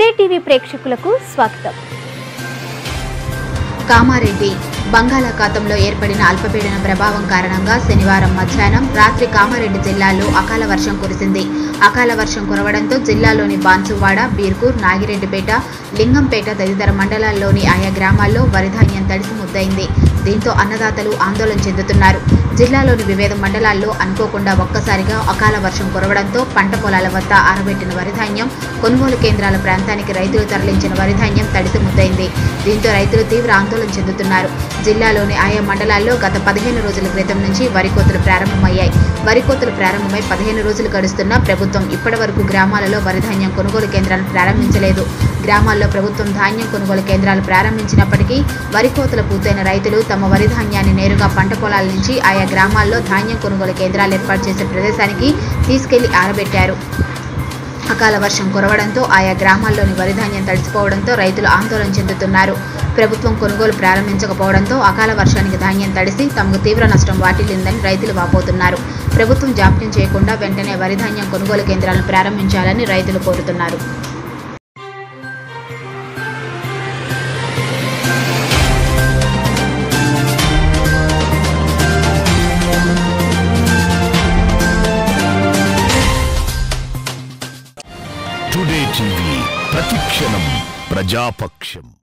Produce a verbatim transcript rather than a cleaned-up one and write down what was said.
TV ప్రేక్షకులకు స్వాగతం. కామారెడ్డి బంగాళాఖాతంలో ఏర్పడిన అల్పపీడన ప్రభావం కారణంగా శనివారం మధ్యాహ్నం రాత్రి కామారెడ్డి జిల్లాలో అకాల వర్షం కురిసింది. అకాల వర్షం కురవడంతో జిల్లాలోని బాన్సువాడ, బీర్కూర్, నాగిరెడ్డిపేట, లింగంపేట తదితర మండలాల్లోని ఆయా గ్రామాల్లో వరిధాన్యం తడిసి ముద్దయింది. దీంతో అన్నదాతలు ఆందోళన చెందుతున్నారు. జిల్లాలోని వివిధ మండలాల్లో అనుకోకుండా ఒక్కసారిగా అకాల వర్షం కురవడంతో పంట పొలాల వద్ద ఆరబెట్టిన వరిధాన్యం, కొనుగోలు కేంద్రాల ప్రాంతానికి రైతులు తరలించిన వరిధాన్యం తడిసి ముద్దయింది. దీంతో రైతులు తీవ్ర ఆందోళన చెందుతున్నారు. జిల్లాలోని ఆయా మండలాల్లో గత పదిహేను రోజుల క్రితం నుంచి వరి కోతలు ప్రారంభమయ్యాయి. వరి కోతలు ప్రారంభమై పదిహేను రోజులు గడుస్తున్నా ప్రభుత్వం ఇప్పటి వరకు గ్రామాలలో వరిధాన్యం కొనుగోలు కేంద్రాలు ప్రారంభించలేదు. గ్రామాల్లో ప్రభుత్వం ధాన్యం కొనుగోలు కేంద్రాలు ప్రారంభించినప్పటికీ వరి కోతలు పూర్తయిన రైతులు తమ వరి ధాన్యాన్ని నేరుగా పంట పొలాల నుంచి ఆయా గ్రామాల్లో ధాన్యం కొనుగోలు కేంద్రాలు ఏర్పాటు చేసే ప్రదేశానికి తీసుకెళ్లి ఆరబెట్టారు. అకాల వర్షం కురవడంతో ఆయా గ్రామాల్లోని వరిధాన్యం తడిసిపోవడంతో రైతులు ఆందోళన చెందుతున్నారు. ప్రభుత్వం కొనుగోలు ప్రారంభించకపోవడంతో అకాల వర్షానికి ధాన్యం తడిసి తమకు తీవ్ర నష్టం వాటిల్లిందని రైతులు వాపోతున్నారు. ప్రభుత్వం జాప్యం చేయకుండా వెంటనే వరిధాన్యం కొనుగోలు కేంద్రాలను ప్రారంభించాలని రైతులు కోరుతున్నారు. టుడే టీవీ ప్రతిక్షణం ప్రజాపక్షం.